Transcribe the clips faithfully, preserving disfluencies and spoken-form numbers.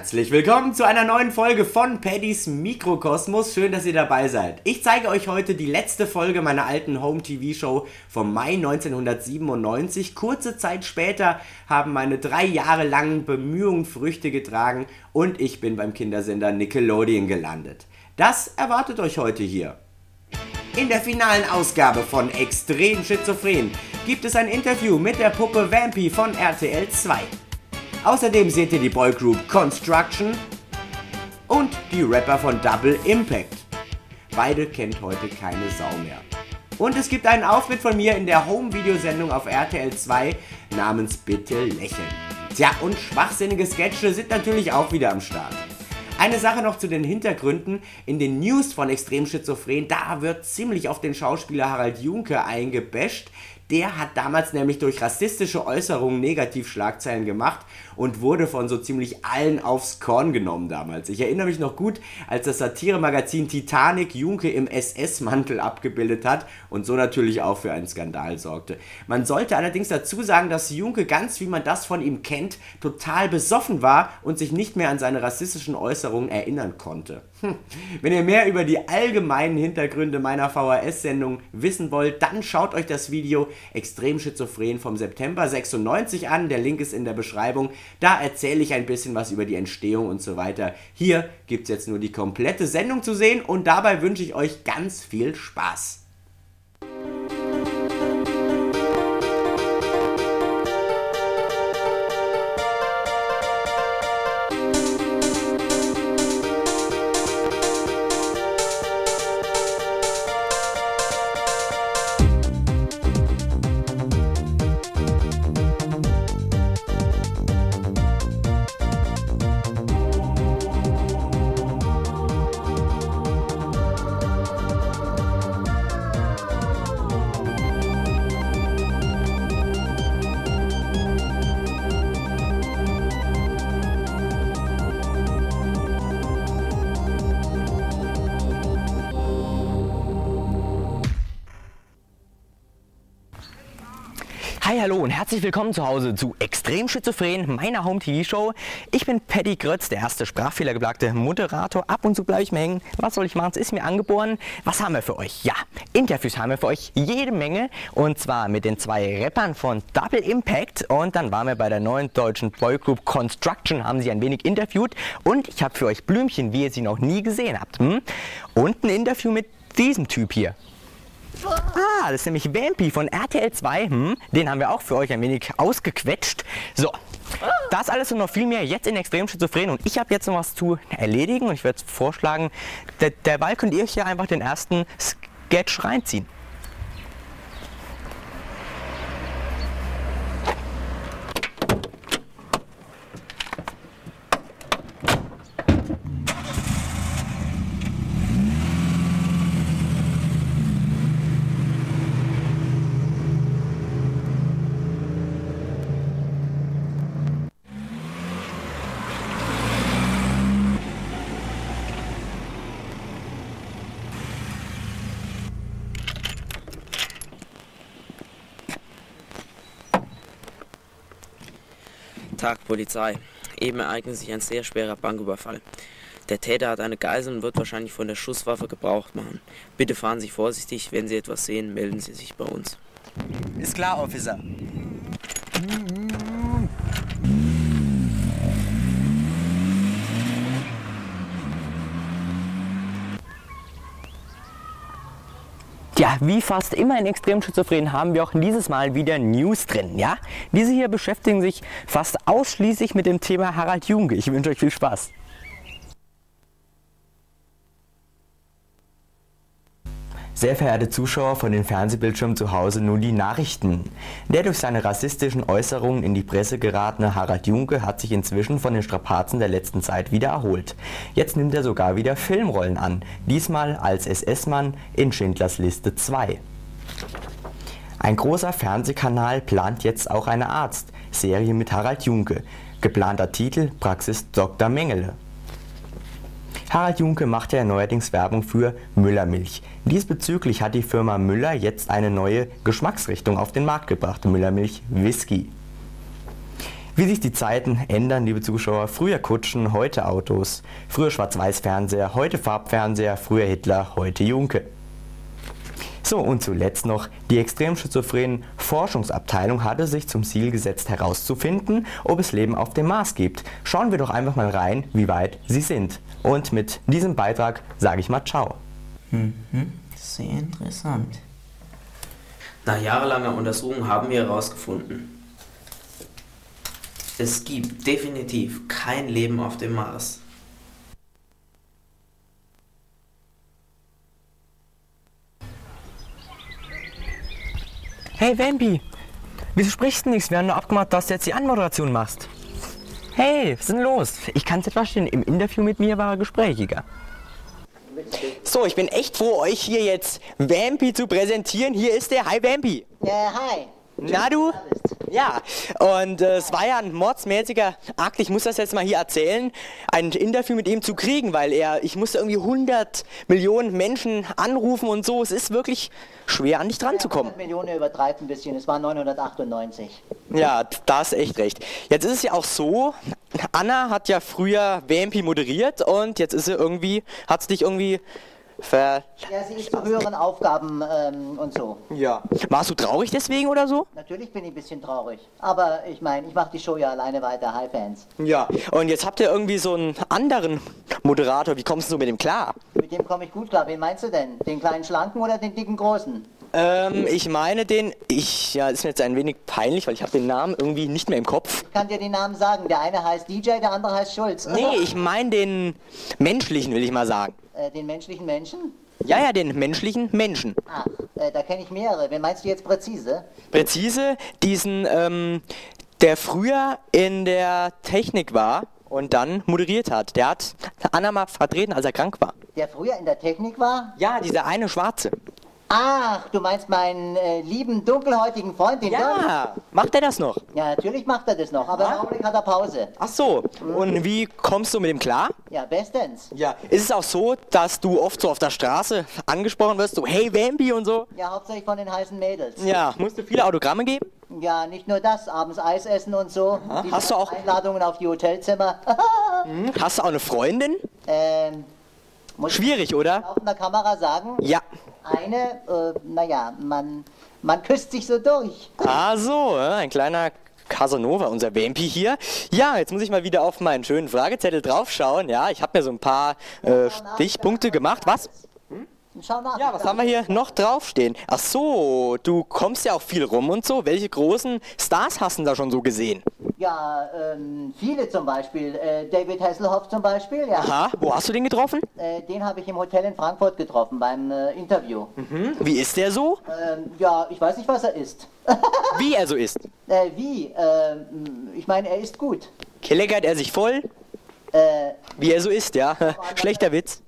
Herzlich willkommen zu einer neuen Folge von Paddys Mikrokosmos. Schön, dass ihr dabei seid. Ich zeige euch heute die letzte Folge meiner alten Home-T V-Show vom Mai neunzehnhundertsiebenundneunzig. Kurze Zeit später haben meine drei Jahre langen Bemühungen Früchte getragen und ich bin beim Kindersender Nickelodeon gelandet. Das erwartet euch heute hier. In der finalen Ausgabe von Extrem Schizophren gibt es ein Interview mit der Puppe Vampy von R T L zwei. Außerdem seht ihr die Boygroup Construction und die Rapper von Double Impact. Beide kennt heute keine Sau mehr. Und es gibt einen Auftritt von mir in der Home-Videosendung auf R T L zwei namens Bitte lächeln. Tja, und schwachsinnige Sketche sind natürlich auch wieder am Start. Eine Sache noch zu den Hintergründen. In den News von Extrem Schizophren, da wird ziemlich auf den Schauspieler Harald Juhnke eingebasht. Der hat damals nämlich durch rassistische Äußerungen Negativschlagzeilen gemacht und wurde von so ziemlich allen aufs Korn genommen damals. Ich erinnere mich noch gut, als das Satiremagazin Titanic Juhnke im S S-Mantel abgebildet hat und so natürlich auch für einen Skandal sorgte. Man sollte allerdings dazu sagen, dass Juhnke, ganz wie man das von ihm kennt, total besoffen war und sich nicht mehr an seine rassistischen Äußerungen erinnern konnte. Hm. Wenn ihr mehr über die allgemeinen Hintergründe meiner V H S-Sendung wissen wollt, dann schaut euch das Video Extrem Schizophren vom September sechsundneunzig an. Der Link ist in der Beschreibung. Da erzähle ich ein bisschen was über die Entstehung und so weiter. Hier gibt es jetzt nur die komplette Sendung zu sehen und dabei wünsche ich euch ganz viel Spaß. Hi, hallo und herzlich willkommen zu Hause zu Extrem Schizophren, meiner Home-T V-Show. Ich bin Paddy Grötz, der erste sprachfehlergeplagte Moderator. Ab und zu bleibe ich mir hängen. Was soll ich machen? Es ist mir angeboren. Was haben wir für euch? Ja, Interviews haben wir für euch jede Menge. Und zwar mit den zwei Rappern von Double Impact. Und dann waren wir bei der neuen deutschen Boygroup Construction, haben sie ein wenig interviewt. Und ich habe für euch Blümchen, wie ihr sie noch nie gesehen habt. Hm? Und ein Interview mit diesem Typ hier. Ah, das ist nämlich Vampy von R T L zwei. Hm, den haben wir auch für euch ein wenig ausgequetscht. So, das alles und noch viel mehr jetzt in Extrem Schizophren. Und ich habe jetzt noch was zu erledigen. Und ich werde vorschlagen, der, derweil könnt ihr euch hier einfach den ersten Sketch reinziehen. Tag, Polizei. Eben ereignet sich ein sehr schwerer Banküberfall. Der Täter hat eine Geisel und wird wahrscheinlich von der Schusswaffe Gebrauch machen. Bitte fahren Sie vorsichtig. Wenn Sie etwas sehen, melden Sie sich bei uns. Ist klar, Officer. Ja, wie fast immer in Extrem Schizophren haben wir auch dieses Mal wieder News drin, ja? Diese hier beschäftigen sich fast ausschließlich mit dem Thema Harald Juhnke. Ich wünsche euch viel Spaß. Sehr verehrte Zuschauer von den Fernsehbildschirmen zu Hause, nun die Nachrichten. Der durch seine rassistischen Äußerungen in die Presse geratene Harald Juhnke hat sich inzwischen von den Strapazen der letzten Zeit wieder erholt. Jetzt nimmt er sogar wieder Filmrollen an, diesmal als S S-Mann in Schindlers Liste zwei. Ein großer Fernsehkanal plant jetzt auch eine Arzt-Serie mit Harald Juhnke. Geplanter Titel: Praxis Doktor Mengele. Harald Juhnke macht ja neuerdings Werbung für Müllermilch. Diesbezüglich hat die Firma Müller jetzt eine neue Geschmacksrichtung auf den Markt gebracht: Müllermilch Whisky. Wie sich die Zeiten ändern, liebe Zuschauer. Früher Kutschen, heute Autos. Früher Schwarz-Weiß-Fernseher, heute Farbfernseher. Früher Hitler, heute Junke. So, und zuletzt noch, die extrem schizophrenen Forschungsabteilung hatte sich zum Ziel gesetzt herauszufinden, ob es Leben auf dem Mars gibt. Schauen wir doch einfach mal rein, wie weit sie sind. Und mit diesem Beitrag sage ich mal ciao. Mhm, sehr interessant. Nach jahrelanger Untersuchung haben wir herausgefunden, es gibt definitiv kein Leben auf dem Mars. Hey Vampi, wieso sprichst du nichts? Wir haben nur abgemacht, dass du jetzt die Anmoderation machst. Hey, was ist denn los? Ich kann es etwas verstehen, im Interview mit mir war er gesprächiger. So, ich bin echt froh, euch hier jetzt Vampi zu präsentieren. Hier ist der. Hi Vampi. Ja, hi. Na du? Ja, und äh, es war ja ein mordsmäßiger Akt, ich muss das jetzt mal hier erzählen, ein Interview mit ihm zu kriegen, weil er, ich musste irgendwie hundert Millionen Menschen anrufen und so, es ist wirklich schwer an dich dran zu kommen. hundert Millionen übertreibt ein bisschen, es waren neunhundertachtundneunzig. Ja, da hast echt recht. Jetzt ist es ja auch so, Anna hat ja früher Vampi moderiert und jetzt ist sie irgendwie, hat sie dich irgendwie ver... Ja, sie ist zu höheren Aufgaben ähm, und so. Ja. Warst du traurig deswegen oder so? Natürlich bin ich ein bisschen traurig, aber ich meine, ich mache die Show ja alleine weiter, hi Fans. Ja, und jetzt habt ihr irgendwie so einen anderen Moderator, wie kommst du so mit dem klar? Mit dem komme ich gut klar, wen meinst du denn? Den kleinen Schlanken oder den dicken Großen? Ähm, ich meine den, ich, ja, ist mir jetzt ein wenig peinlich, weil ich habe den Namen irgendwie nicht mehr im Kopf. Ich kann dir die Namen sagen, der eine heißt D J, der andere heißt Schulz. Nee, ich meine den menschlichen, will ich mal sagen. Äh, den menschlichen Menschen? Ja, ja, den menschlichen Menschen. Ach, äh, da kenne ich mehrere, wen meinst du jetzt präzise? Präzise, diesen, ähm, der früher in der Technik war und dann moderiert hat. Der hat Anna mal vertreten, als er krank war. Der früher in der Technik war? Ja, dieser eine Schwarze. Ach, du meinst meinen äh, lieben dunkelhäutigen Freund, den Don? Ja, macht er das noch? Ja, natürlich macht er das noch, aber im Augenblick hat er Pause. Ach so, und wie kommst du mit ihm klar? Ja, bestens. Ja, ist es auch so, dass du oft so auf der Straße angesprochen wirst, so hey Vampi und so? Ja, hauptsächlich von den heißen Mädels. Ja, musst du viele Autogramme geben? Ja, nicht nur das, abends Eis essen und so. Aha. Die Hast du auch- Einladungen auf die Hotelzimmer. Hm, hast du auch eine Freundin? ähm, muss Schwierig, ich oder? auf der Kamera sagen? Ja. Eine, äh, naja, man, man küsst sich so durch. Ah so, äh, ein kleiner Casanova, unser Vampi hier. Ja, jetzt muss ich mal wieder auf meinen schönen Fragezettel draufschauen. Ja, ich habe mir so ein paar äh, Stichpunkte gemacht. Was? Schau nach. Ja, was haben wir hier noch draufstehen? Ach so, du kommst ja auch viel rum und so. Welche großen Stars hast du da schon so gesehen? Ja, ähm, viele zum Beispiel. Äh, David Hasselhoff zum Beispiel, ja. Aha, wo hast du den getroffen? Äh, den habe ich im Hotel in Frankfurt getroffen beim äh, Interview. Hm, wie ist der so? Ähm, ja, ich weiß nicht, was er ist. Wie er so ist? äh, wie? Ähm, ich meine, er ist gut. Kleckert er sich voll? Äh, Wie er so ist, ja. Schlechter Witz.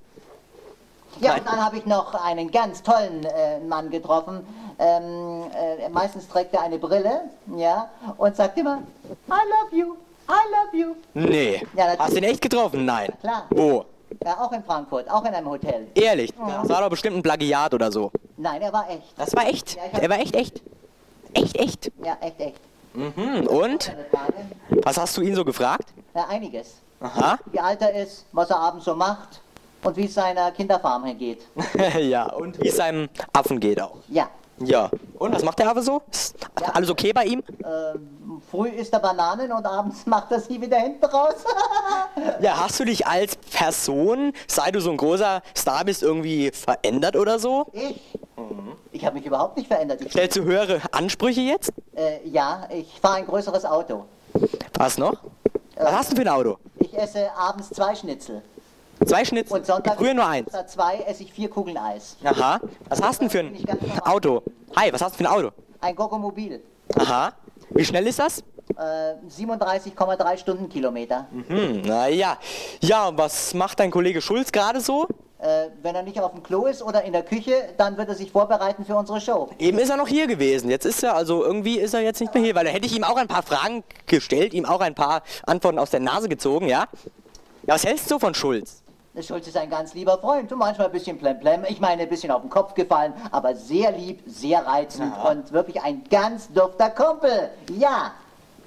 Ja, Nein. und dann habe ich noch einen ganz tollen äh, Mann getroffen. Ähm, äh, meistens trägt er eine Brille, ja, und sagt immer, I love you, I love you. Nee. Ja, natürlich. Hast du ihn echt getroffen? Nein. Klar. Wo? Ja, auch in Frankfurt, auch in einem Hotel. Ehrlich? Das war doch bestimmt ein Plagiat oder so. Nein, er war echt. Das war echt. Ja, ich hab- Er war echt, echt. Echt, echt. Ja, echt, echt. Hm, und? Eine Frage? Was hast du ihn so gefragt? Ja, einiges. Aha. Wie alt er ist, was er abends so macht und wie es seiner Kinderfarm geht. Ja, und wie es seinem Affen geht auch. Ja. Ja. Und was macht der Affe so? Ist Ja. alles okay bei ihm? Ähm, früh isst er Bananen und abends macht er sie wieder hinten raus. Ja, hast du dich als Person, seit du so ein großer Star bist, irgendwie verändert oder so? Ich? Ich habe mich überhaupt nicht verändert. Ich, Stellst du höhere Ansprüche jetzt? äh, ja, ich fahre ein größeres Auto. Was noch? Was hast du für ein Auto? Ich esse abends zwei Schnitzel. Zwei Schnitzel. Und Sonntag Früher nur eins. statt zwei esse ich vier Kugeln Eis. Aha. Was hast du denn für ein Auto? Hi, was hast du für ein Auto? Ein Gogomobil. Aha. Wie schnell ist das? Äh, siebenunddreißig Komma drei Stundenkilometer. Hm, naja. Ja, und was macht dein Kollege Schulz gerade so? Äh, wenn er nicht auf dem Klo ist oder in der Küche, dann wird er sich vorbereiten für unsere Show. Eben ist er noch hier gewesen. Jetzt ist er, also irgendwie ist er jetzt nicht mehr hier, weil da hätte ich ihm auch ein paar Fragen gestellt, ihm auch ein paar Antworten aus der Nase gezogen, ja? Ja, was hältst du von Schulz? Der Schulz ist ein ganz lieber Freund und manchmal ein bisschen plemplem. Ich meine, ein bisschen auf den Kopf gefallen, aber sehr lieb, sehr reizend Ja. und wirklich ein ganz dufter Kumpel. Ja.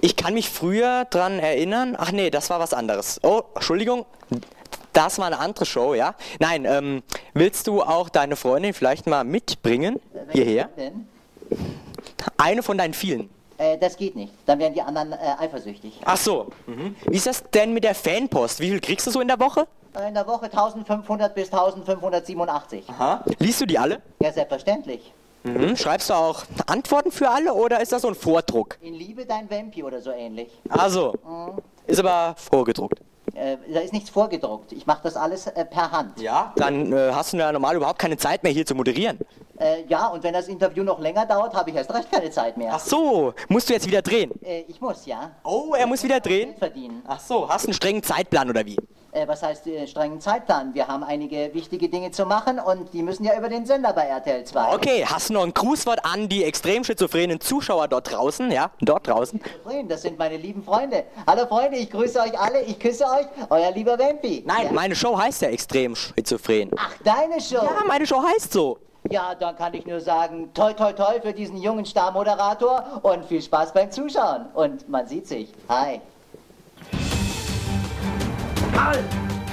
Ich kann mich früher dran erinnern. Ach nee, das war was anderes. Oh, Entschuldigung. Das war eine andere Show, ja? Nein, ähm, willst du auch deine Freundin vielleicht mal mitbringen? Hierher? Denn? Eine von deinen vielen. Äh, das geht nicht. Dann werden die anderen äh, eifersüchtig. Ach so. Mhm. Wie ist das denn mit der Fanpost? Wie viel kriegst du so in der Woche? Äh, In der Woche eintausendfünfhundert bis eintausendfünfhundertsiebenundachtzig. Aha. Liest du die alle? Ja, selbstverständlich. Mhm. Schreibst du auch Antworten für alle oder ist das so ein Vordruck? In Liebe dein Vampi oder so ähnlich. Also, ist aber vorgedruckt. Äh, da ist nichts vorgedruckt. Ich mache das alles äh, per Hand. Ja? Dann äh, hast du ja normal überhaupt keine Zeit mehr hier zu moderieren. Äh, ja, und wenn das Interview noch länger dauert, habe ich erst recht keine Zeit mehr. Ach so, musst du jetzt wieder drehen? Äh, ich muss, ja. Oh, er muss wieder drehen? Geld verdienen. Ach so, hast einen strengen Zeitplan oder wie? Äh, was heißt äh, strengen Zeitplan? Wir haben einige wichtige Dinge zu machen und die müssen ja über den Sender bei R T L zwei. Okay, hast du noch ein Grußwort an die extrem schizophrenen Zuschauer dort draußen? Ja, dort draußen. Das sind meine lieben Freunde. Hallo Freunde, ich grüße euch alle, ich küsse euch, euer lieber Vampi. Nein, ja? meine Show heißt ja extrem schizophren. Ach, deine Show? Ja, meine Show heißt so. Ja, dann kann ich nur sagen, toi toi toi für diesen jungen Starmoderator und viel Spaß beim Zuschauen. Und man sieht sich. Hi. Halt!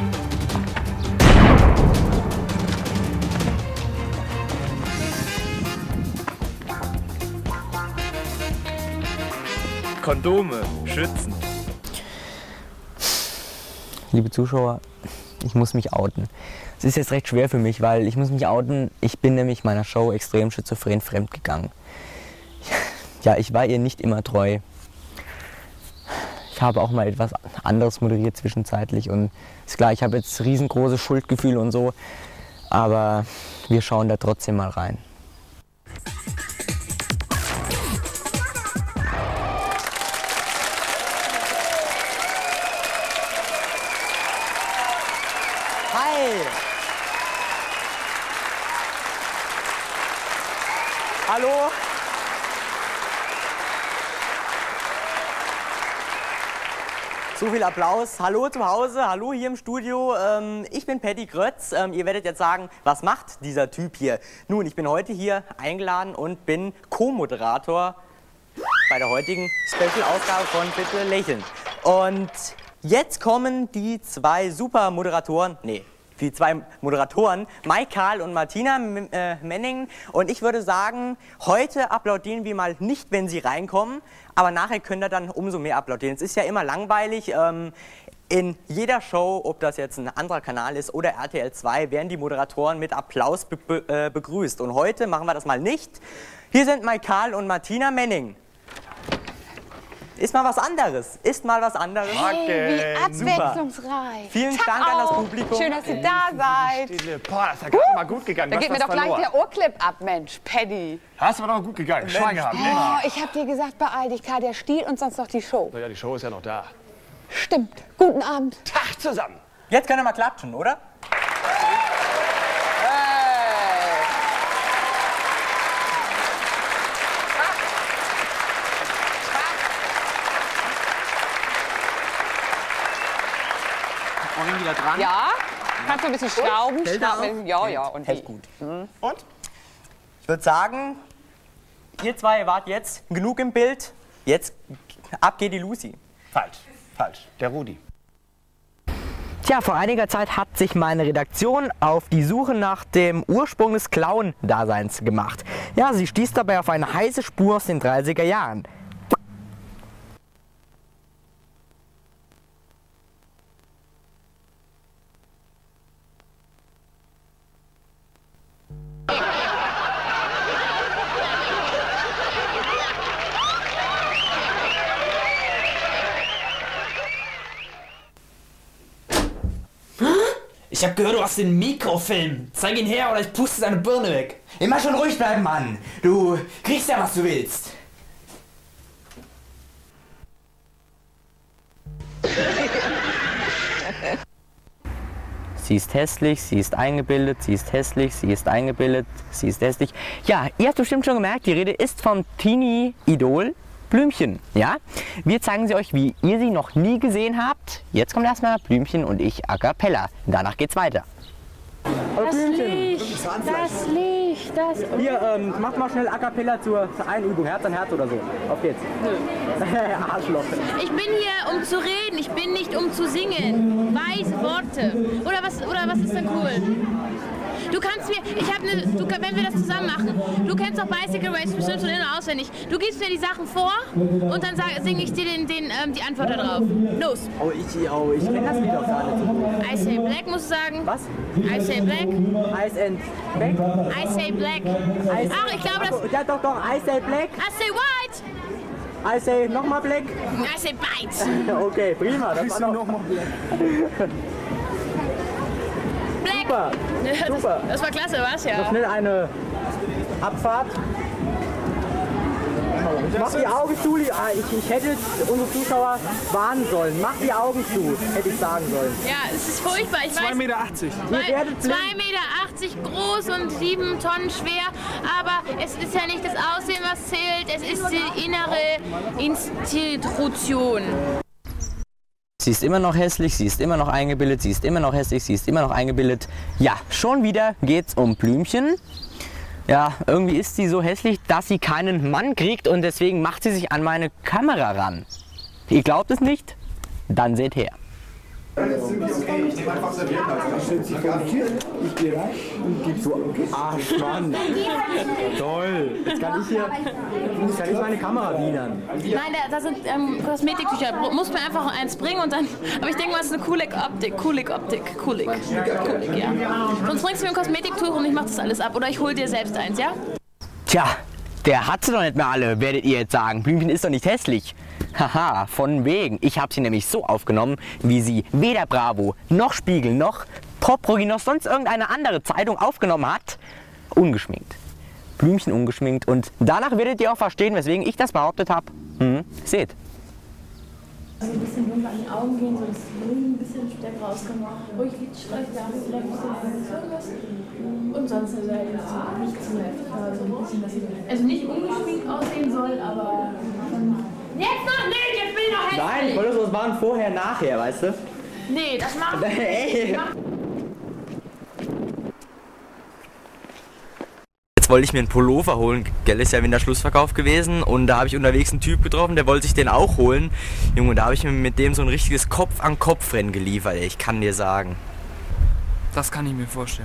Kondome schützen. Liebe Zuschauer, ich muss mich outen. Es ist jetzt recht schwer für mich, weil ich muss mich outen. Ich bin nämlich meiner Show extrem schizophren fremdgegangen. Ja, ich war ihr nicht immer treu. Ich habe auch mal etwas anderes moderiert zwischenzeitlich und ist klar, ich habe jetzt riesengroße Schuldgefühle und so, aber wir schauen da trotzdem mal rein. Hi! Hallo! So viel Applaus. Hallo zu Hause, hallo hier im Studio. Ähm, ich bin Paddy Grötz. Ähm, ihr werdet jetzt sagen, was macht dieser Typ hier? Nun, ich bin heute hier eingeladen und bin Co-Moderator bei der heutigen Special-Ausgabe von Bitte lächeln. Und jetzt kommen die zwei Super-Moderatoren, nee, die zwei Moderatoren, Mike Karl und Martina äh, Menningen. Und ich würde sagen, heute applaudieren wir mal nicht, wenn sie reinkommen, aber nachher könnt ihr dann umso mehr applaudieren. Es ist ja immer langweilig. Ähm, in jeder Show, ob das jetzt ein anderer Kanal ist oder R T L zwei, werden die Moderatoren mit Applaus be be äh, begrüßt. Und heute machen wir das mal nicht. Hier sind Mike Karl und Martina Menningen. Ist mal was anderes. Ist mal was anderes. Hey, wie abwechslungsreich. Super. Vielen Tag Dank an das auch. Publikum. Schön, dass ihr da seid. Boah, das ist ja gerade mal gut gegangen. Da Du geht mir hast doch was gleich verloren. der Ohrclip ab, Mensch, Paddy. Hast aber noch gut gegangen. Schwein gehabt. Oh, ich hab dir gesagt, beeil dich, Karl, der stiehlt uns sonst noch die Show. Naja, die Show ist ja noch da. Stimmt. Guten Abend. Tag zusammen. Jetzt können wir mal klatschen, oder? Vorhin wieder dran. Ja? Kannst du ein bisschen schrauben? Hält er Schrauben. auch? Ja, ja. Und Hält wie? gut. Und? Ich würde sagen, ihr zwei wart jetzt genug im Bild. Jetzt ab geht die Lucy. Falsch, falsch. Der Rudi. Tja, vor einiger Zeit hat sich meine Redaktion auf die Suche nach dem Ursprung des Clown-Daseins gemacht. Ja, sie stieß dabei auf eine heiße Spur aus den dreißiger Jahren. Ich hab gehört, du hast den Mikrofilm. Zeig ihn her oder ich puste deine Birne weg. Immer schon ruhig bleiben, Mann. Du kriegst ja, was du willst. Sie ist hässlich, sie ist eingebildet, sie ist hässlich, sie ist eingebildet, sie ist hässlich. Ja, ihr habt bestimmt schon gemerkt, die Rede ist vom Teenie-Idol Blümchen. Ja? Wir zeigen sie euch, wie ihr sie noch nie gesehen habt. Jetzt kommt erstmal Blümchen und ich a cappella. Danach geht's weiter. Das Licht, das Licht. ich das? Hier, ähm, mach mal schnell A Cappella zur Einübung, Herz an Herz oder so. Auf geht's. Arschloch. Ich bin hier, um zu reden, ich bin nicht, um zu singen. Weise Worte. Oder was, oder was ist denn cool? Du kannst mir, ich habe eine, du, wenn wir das zusammen machen, du kennst doch Bicycle Race bestimmt schon in- und auswendig. Du gibst mir die Sachen vor und dann singe ich dir den, den, ähm, die Antwort darauf. Los. Oh, ich, oh, ich kenne das Lied auch gar nicht. I say black, musst du sagen. Was? I say black. Ice and Black? I say black. Ice Ach, ich glaube, das... Ja, doch, doch, I say Black. I say white. I say nochmal Black. I say bite. Okay, prima. Das war noch mal Black. Black. Super. Das, Super. das war klasse, was? Ja. Noch schnell eine Abfahrt. Mach die Augen zu, ich, ich hätte unsere Zuschauer warnen sollen. Mach die Augen zu, hätte ich sagen sollen. Ja, es ist furchtbar. Ich zwei Meter achtzig. zwei Meter achtzig groß und sieben Tonnen schwer. Aber es ist ja nicht das Aussehen, was zählt. Es ist die innere Institution. Sie ist immer noch hässlich, sie ist immer noch eingebildet, sie ist immer noch hässlich, sie ist immer noch eingebildet. Ja, schon wieder geht's um Blümchen. Ja, irgendwie ist sie so hässlich, dass sie keinen Mann kriegt und deswegen macht sie sich an meine Kamera ran. Ihr glaubt es nicht? Dann seht her. Okay, ich nehme einfach Servietten. Ich gehe rein und gebe so. Ach Mann. Toll. Jetzt kann ich hier jetzt kann ich meine Kamera dienern. Nein, da, da sind ähm, Kosmetiktücher. Musst mir einfach eins bringen und dann. Aber ich denke mal, es ist eine coole Optik. Coole Optik. Coolig. Coolig, ja. Sonst bringst du mir ein Kosmetiktuch und ich mach das alles ab. Oder ich hol dir selbst eins, ja? Tja, der hat sie doch nicht mehr alle, werdet ihr jetzt sagen. Blümchen ist doch nicht hässlich. Haha, von wegen. Ich habe sie nämlich so aufgenommen, wie sie weder Bravo, noch Spiegel, noch Poprogi, noch sonst irgendeine andere Zeitung aufgenommen hat. Ungeschminkt. Blümchen ungeschminkt. Und danach werdet ihr auch verstehen, weswegen ich das behauptet habe. Hm, seht. Also ein bisschen dunkler an die Augen gehen, so das Blumen ein bisschen Speck rauskommen. Ruhig Lidstreif, da habe ich vielleicht ein bisschen irgendwas. Und sonst also nicht zu heftig, aber so ein bisschen, dass sie also nicht ungeschminkt aussehen soll, aber... Jetzt noch nicht, jetzt bin ich noch hässlich. Nein, ich wollte so was machen vorher, nachher, weißt du? Nee, das macht Hey. Jetzt wollte ich mir einen Pullover holen, gell, ist ja Winterschlussverkauf gewesen und da habe ich unterwegs einen Typ getroffen, der wollte sich den auch holen. Junge, da habe ich mir mit dem so ein richtiges Kopf-an-Kopf-Rennen geliefert, ey, ich kann dir sagen. Das kann ich mir vorstellen.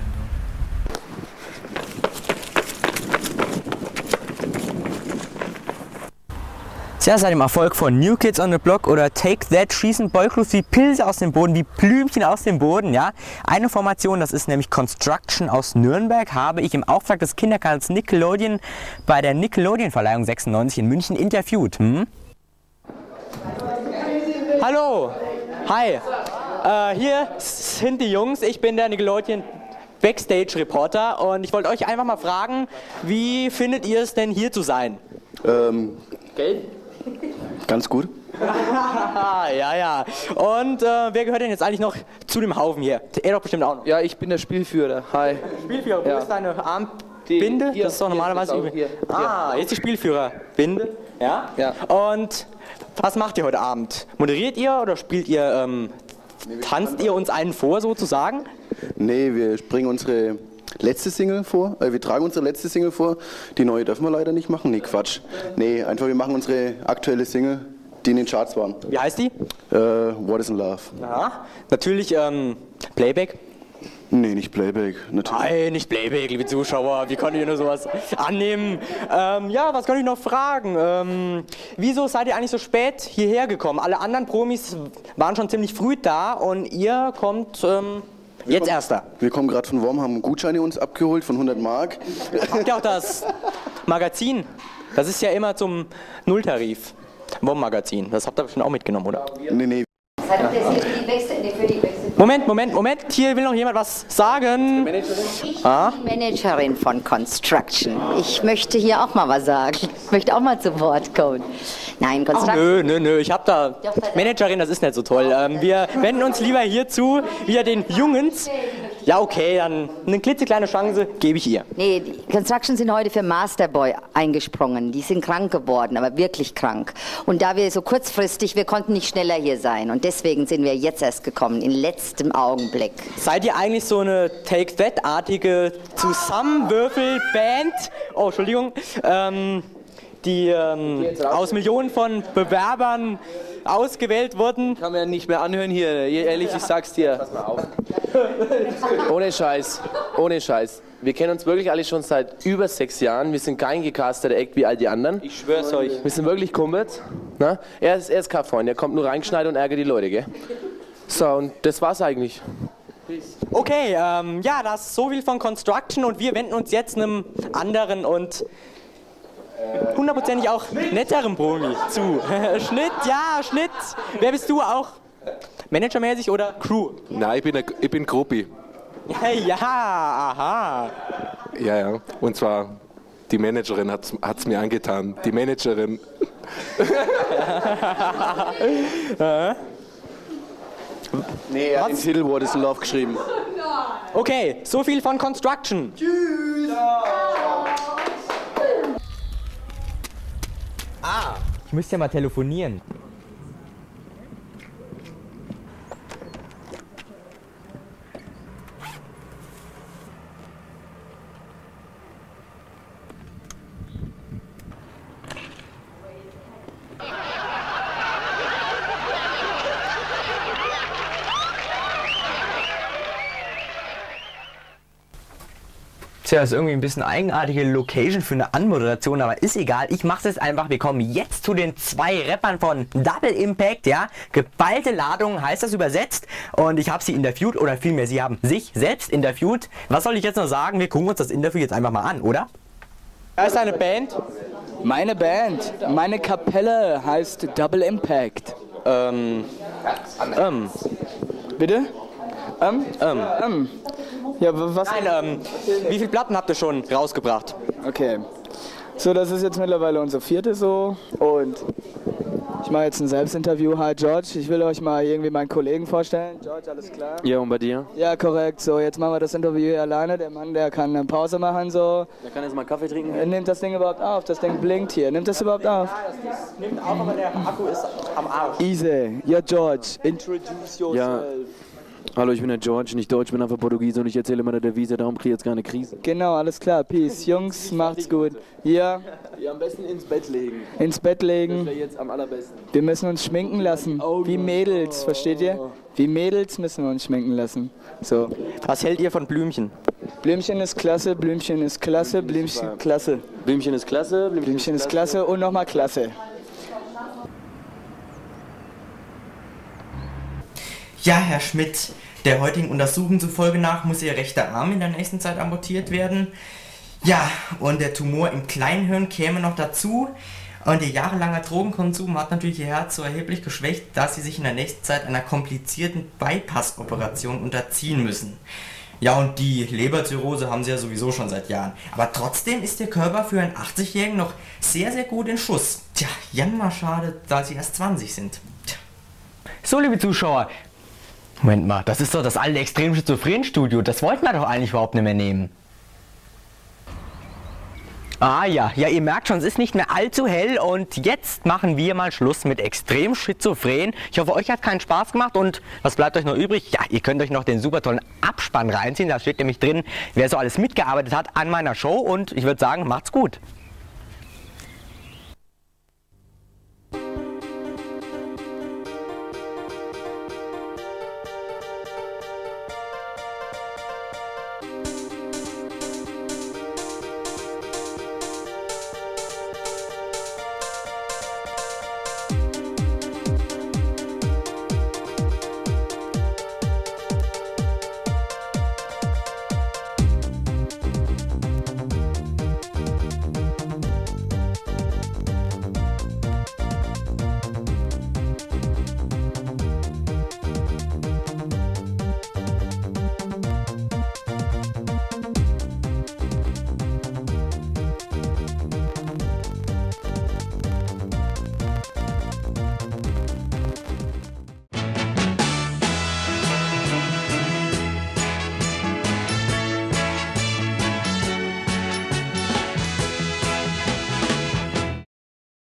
Ja, seit dem Erfolg von New Kids on the Block oder Take That schießen Boyclubs wie Pilze aus dem Boden, wie Blümchen aus dem Boden. Ja? Eine Formation, das ist nämlich Construction aus Nürnberg, habe ich im Auftrag des Kinderkanals Nickelodeon bei der Nickelodeon-Verleihung sechsundneunzig in München interviewt. Hm? Hallo, hi, äh, hier sind die Jungs, ich bin der Nickelodeon Backstage-Reporter und ich wollte euch einfach mal fragen, wie findet ihr es denn hier zu sein? Ähm, Geld? Ganz gut. Ja, ja. Und äh, wer gehört denn jetzt eigentlich noch zu dem Haufen hier? Er doch bestimmt auch noch. Ja, ich bin der Spielführer. Hi. Spielführer, wo ja. ist deine Armbinde? Hier, das ist doch normalerweise üblich. hier. Ah, jetzt die Spielführerbinde. Ja? Ja. Und was macht ihr heute Abend? Moderiert ihr oder spielt ihr, ähm, tanzt ihr uns einen vor sozusagen? Nee, wir bringen unsere letzte Single vor. Äh, wir tragen unsere letzte Single vor. Die neue dürfen wir leider nicht machen. Nee, Quatsch. Nee, einfach wir machen unsere aktuelle Single, die in den Charts waren. Wie heißt die? Äh, What is in Love. Aha. Natürlich ähm, Playback. Nee, nicht Playback. Natürlich. Nein, nicht Playback, liebe Zuschauer. Wie konntet ihr nur sowas annehmen? Ähm, ja, was kann ich noch fragen? Ähm, wieso seid ihr eigentlich so spät hierher gekommen? Alle anderen Promis waren schon ziemlich früh da und ihr kommt ähm, jetzt kommen, erster. Wir kommen gerade von Worm, haben Gutscheine uns abgeholt von hundert Mark. Habt ihr auch das Magazin? Das ist ja immer zum Nulltarif. Worm-Magazin. Das habt ihr bestimmt auch mitgenommen, oder? Nee, nee. Moment, Moment, Moment. Hier will noch jemand was sagen. Ich bin die Managerin von Construction. Ich möchte hier auch mal was sagen. Ich möchte auch mal zu Wort kommen. Nein, Construction. Ach, nö, nö, nö. Ich hab da Managerin, das ist nicht so toll. Ähm, wir wenden uns lieber hierzu, wieder den Jungens. Ja, okay, dann eine klitzekleine Chance gebe ich ihr. Nee, die Construction sind heute für Masterboy eingesprungen. Die sind krank geworden, aber wirklich krank. Und da wir so kurzfristig, wir konnten nicht schneller hier sein. Und deswegen sind wir jetzt erst gekommen, in letztem Augenblick. Seid ihr eigentlich so eine Take-That-artige Zusammenwürfelband? Oh, Entschuldigung. Ähm, die ähm, aus Millionen von Bewerbern ausgewählt wurden. Kann man ja nicht mehr anhören hier, ehrlich, ich sag's dir. Pass mal auf. Ohne Scheiß, ohne Scheiß. Wir kennen uns wirklich alle schon seit über sechs Jahren. Wir sind kein gecasteter Act wie all die anderen. Ich schwör's euch. Wir sind wirklich Kumpels. Na? Er ist, er ist kein Freund, er kommt nur reingeschneit und ärgert die Leute, gell? So, und das war's eigentlich. Okay, ähm, ja, das ist so viel von Construction und wir wenden uns jetzt einem anderen und hundertprozentig auch netteren Promi zu. Schnitt, ja, Schnitt. Wer bist du auch? Managermäßig oder Crew? Nein, ich bin, ein, ich bin Gruppi. Ja, aha. Ja, ja. Und zwar, die Managerin hat es mir angetan. Die Managerin. Nee, er hat den Titel What is Love geschrieben. Okay, so viel von Construction. Tschüss. Ah, ich müsste ja mal telefonieren. Tja, ist irgendwie ein bisschen eigenartige Location für eine Anmoderation, aber ist egal. Ich mach's jetzt einfach. Wir kommen jetzt zu den zwei Rappern von Double Impact, ja. Geballte Ladung heißt das übersetzt. Und ich habe sie interviewt, oder vielmehr, sie haben sich selbst interviewt. Was soll ich jetzt noch sagen? Wir gucken uns das Interview jetzt einfach mal an, oder? Da ist eine Band. Meine Band, meine Kapelle heißt Double Impact. Ähm, ähm. Bitte? Ähm? Ähm. Ähm. Ja, was? Nein, ähm, wie viele Platten habt ihr schon rausgebracht? Okay. So, das ist jetzt mittlerweile unser vierte so. Und ich mache jetzt ein Selbstinterview. Hi George, ich will euch mal irgendwie meinen Kollegen vorstellen. George, alles klar? Ja, und bei dir? Ja, korrekt. So, jetzt machen wir das Interview hier alleine. Der Mann, der kann eine Pause machen, so. Der kann jetzt mal Kaffee trinken. Er nimmt das Ding überhaupt auf? Das Ding blinkt hier. Nimmt das überhaupt auf? Ja, das nimmt auf, aber der Akku ist am Arsch. Easy. Ja, George, introduce yourself. Ja. Hallo, ich bin der George, nicht Deutsch, bin einfach Portugiese und ich erzähle immer der Devise, darum kriege ich jetzt keine Krise. Genau, alles klar. Peace. Jungs, macht's gut. Ja. Ja, am besten ins Bett legen. Ins Bett legen. Das wäre jetzt am allerbesten. Wir müssen uns schminken lassen. Wie Mädels, versteht ihr? Wie Mädels müssen wir uns schminken lassen. So. Was hält ihr von Blümchen? Blümchen ist klasse, Blümchen ist klasse, Blümchen klasse. Blümchen ist klasse, Blümchen, Blümchen ist klasse und nochmal klasse. Ja, Herr Schmidt, der heutigen Untersuchung zufolge nach muss Ihr rechter Arm in der nächsten Zeit amputiert werden. Ja, und der Tumor im Kleinhirn käme noch dazu. Und Ihr jahrelanger Drogenkonsum hat natürlich Ihr Herz so erheblich geschwächt, dass Sie sich in der nächsten Zeit einer komplizierten Bypass-Operation unterziehen müssen. Ja, und die Leberzirrhose haben Sie ja sowieso schon seit Jahren. Aber trotzdem ist der Körper für einen achtzigjährigen noch sehr, sehr gut in Schuss. Tja, Janma schade, da Sie erst zwanzig sind. Tja. So, liebe Zuschauer. Moment mal, das ist doch das alte extrem schizophren Studio. Das wollten wir doch eigentlich überhaupt nicht mehr nehmen. Ah ja, ja, ihr merkt schon, es ist nicht mehr allzu hell und jetzt machen wir mal Schluss mit extrem schizophren. Ich hoffe, euch hat keinen Spaß gemacht und was bleibt euch noch übrig? Ja, ihr könnt euch noch den super tollen Abspann reinziehen. Da steht nämlich drin, wer so alles mitgearbeitet hat an meiner Show und ich würde sagen, macht's gut.